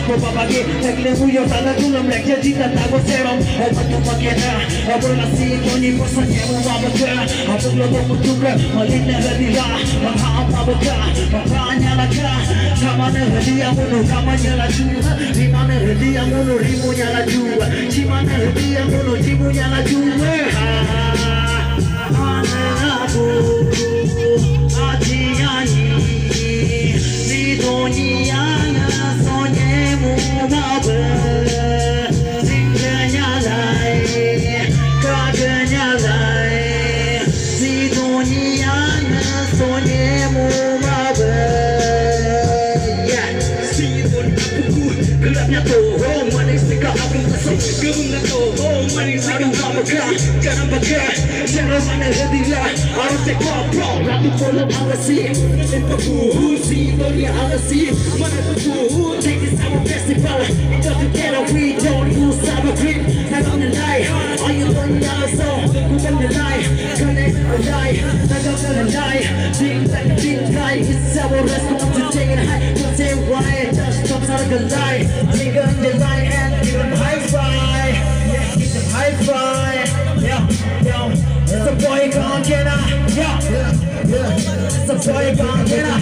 Copa pagi, tegle muyo tada tulum lekya jita tago serom. Batu magena, berasi koni posanya mabaka. Abang lo mutuka, malina hadila, maka apa baka, makanya laka. Kamana hadia munu, kamanya laju. Dimana hadia munu, rimunya laju. Cimana hadia munu, cimunya laju. Aku hati nyanyi di dunia sonyemu mabe singgahnya lai kagaknya lai di dunia sonyemu mabe si pun aku gelapnya tuh manis tika aku masuk gabungan tuh manis tika mabaka jangan pakai jangan mana hadilah harus tekok bro ratu follow alasi impaku si dunia alasi mana tuh take this our festival it doesn't get a we don't use our grip not on the lie are you on the other side who's on the lie connect or die not on the lie think like a big guy it's our response to take it high don't say why just comes out of the lie take on the lie and give them high five yeah give them high five yeah it's a boy can't get out yeah it's a boy can't get out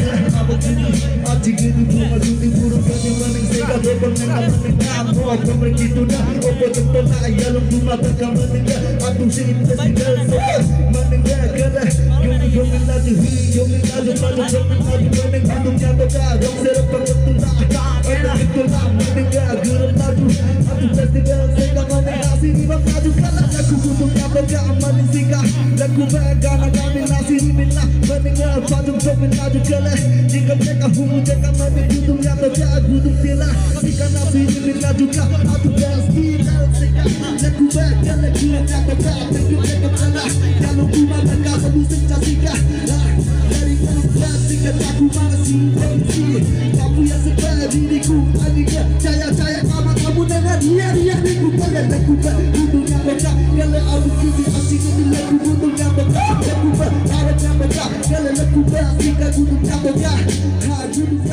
lagu begana kami nasi minna mendengar patung comin maju kele jika mereka humu jika mami tutup yang terjadi tutup tila jika nasi minna juga aku pasti sehingga lagu begana kira yang terjadi tutup mereka kalah kalau kuma mereka musik jasika dari kalah jika aku masih tensi kamu yang sebagai diriku adiknya jaya kamu dengan dia diriku pengen lagu begana mereka kalau aku kisi asik itu lagu butuhnya mereka lagu berharapnya mereka kalau lagu bersihkan butuhnya mereka